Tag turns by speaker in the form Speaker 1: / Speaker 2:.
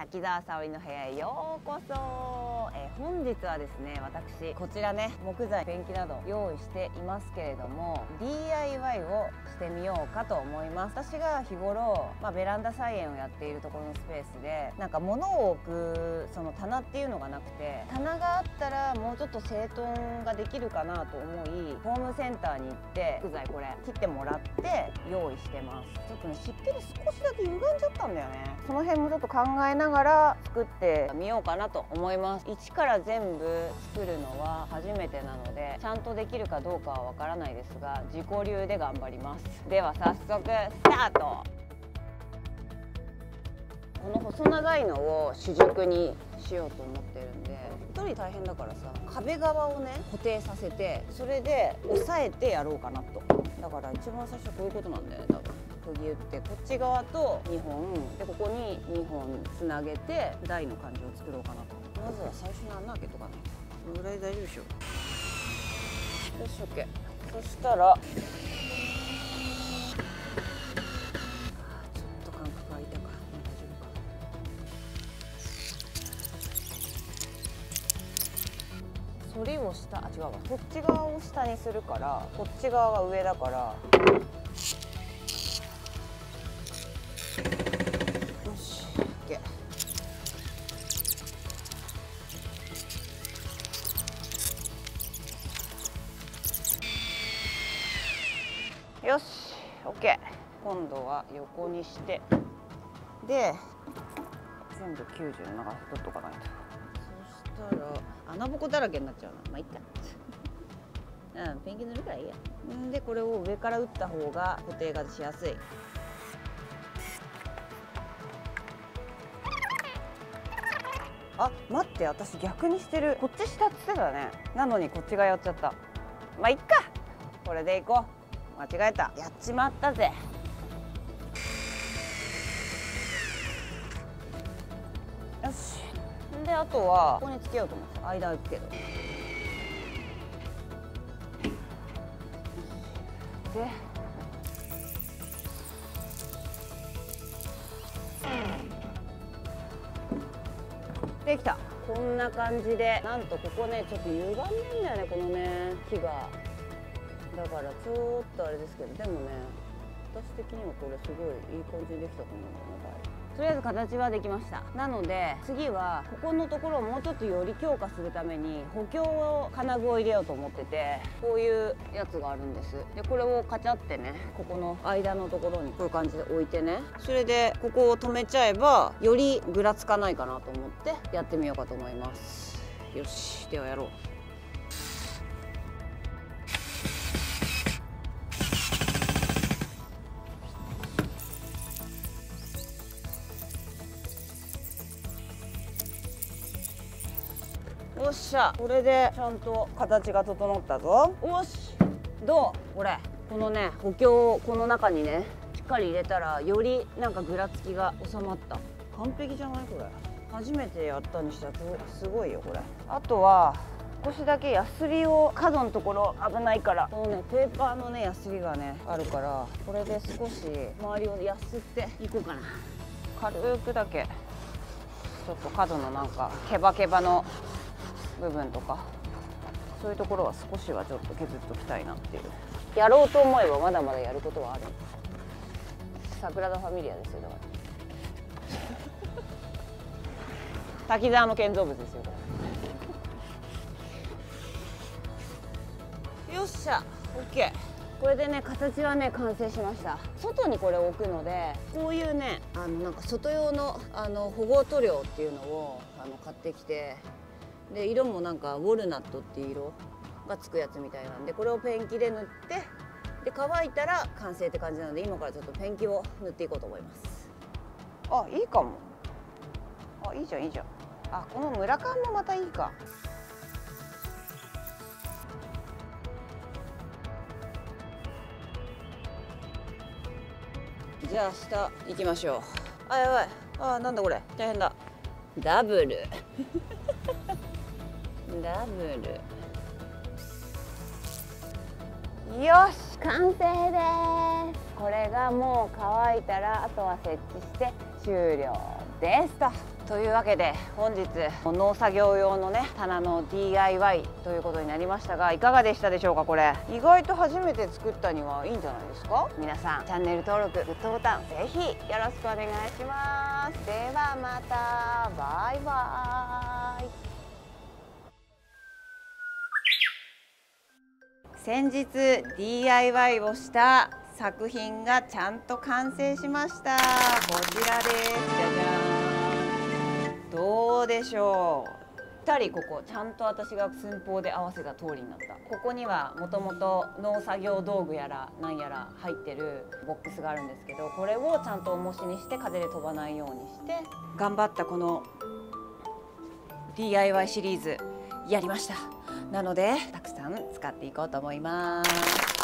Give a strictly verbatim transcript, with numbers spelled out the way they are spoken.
Speaker 1: 滝沢沙織の部屋へようこそ。えー、本日はですね、私こちらね、木材ペンキなど用意していますけれども ディーアイワイ をしてみようかと思います。私が日頃、まあ、ベランダ菜園をやっているところのスペースでなんか物を置くその棚っていうのがなくて、棚があったらもうちょっと整頓ができるかなと思いホームセンターに行って木材これ切ってもらって用意してます。ちょっとね、湿気で少しだけ歪んじゃったんだよね。その辺もちょっと考えながら作ってみようかなと思います。一から全部作るのは初めてなのでちゃんとできるかどうかはわからないですが、自己流で頑張ります。では早速スタート。この細長いのを主軸にしようと思ってるんで、一人大変だからさ、壁側をね固定させて、それで押さえてやろうかなと。だから一番最初はこういうことなんだよね、多分。釘打ってこっち側とにほんで、ここににほんつなげて台の感じを作ろうかなと。まずは最初に穴開けとかないと。このぐらい大丈夫でしょ。よし OK。 そしたらちょっと間隔空いたか、大丈夫か。反りを下、あ違うわ、こっち側を下にするからこっち側が上だから、よし OK。 今度は横にしてで全部きゅうじゅうななが取っとかないと。そしたら穴ぼこだらけになっちゃうな。まあいっかうん、ペンキ塗るからいいや。んでこれを上から打った方が固定がしやすい。あ、待って、私逆にしてる。こっち下っつってたね。なのにこっちがやっちゃった。まあいっか、これでいこう。間違えた、やっちまったぜ。よし。であとはここにつけようと思って、間空くけど。でできた。こんな感じで、なんとここねちょっと歪んでんだよね、このね木が。だからちょっとあれですけど、でもね私的にはこれすごいいい感じにできたと思うんだよね。とりあえず形はできました。なので次はここのところをもうちょっとより強化するために補強を金具を入れようと思ってて、こういうやつがあるんです。でこれをカチャってね、ここの間のところにこういう感じで置いてね、それでここを止めちゃえばよりぐらつかないかなと思ってやってみようかと思います。よし、ではやろう。よっしゃ、これでちゃんと形が整ったぞ。よし、どう？これこのね補強をこの中にねしっかり入れたら、よりなんかぐらつきが収まった。完璧じゃない？これ初めてやったにしてはすごいよこれ。あとは少しだけヤスリを、角のところ危ないから、このねペーパーのねヤスリがねあるから、これで少し周りをヤスっていこうかな。軽くだけちょっと角のなんかケバケバの部分とか、そういうところは少しはちょっと削っときたいなっていう。やろうと思えばまだまだやることはある。サグラダ・ファミリアですよ。だから滝沢の建造物ですよこれ。よっしゃ OK。 これでね形はね完成しました。外にこれを置くので、こういうねあのなんか外用のあの保護塗料っていうのをあの買ってきて、で色もなんかウォルナットっていう色がつくやつみたいなんで、これをペンキで塗って、で乾いたら完成って感じなので、今からちょっとペンキを塗っていこうと思います。あ、いいかも。あ、いいじゃんいいじゃん。あ、このムラ感もまたいいか。じゃあ下行きましょう。あ、やばい。あ、なんだこれ、大変だ。ダブルダブル。よし、完成です。これがもう乾いたら、あとは設置して終了ですと。 というわけで本日農作業用のね棚の ディーアイワイ ということになりましたが、いかがでしたでしょうか。これ意外と初めて作ったにはいいんじゃないですか。皆さんチャンネル登録グッドボタンぜひよろしくお願いします。ではまた、バイバーイ。先日 ディーアイワイ をした作品がちゃんと完成しました。こちらです。じゃじゃーん。どうでしょう。ぴったりここちゃんと私が寸法で合わせた通りになった。ここにはもともと農作業道具やらなんやら入ってるボックスがあるんですけど、これをちゃんと重しにして風で飛ばないようにして頑張ったこの ディーアイワイ シリーズやりました。なのでたくさん使っていこうと思います。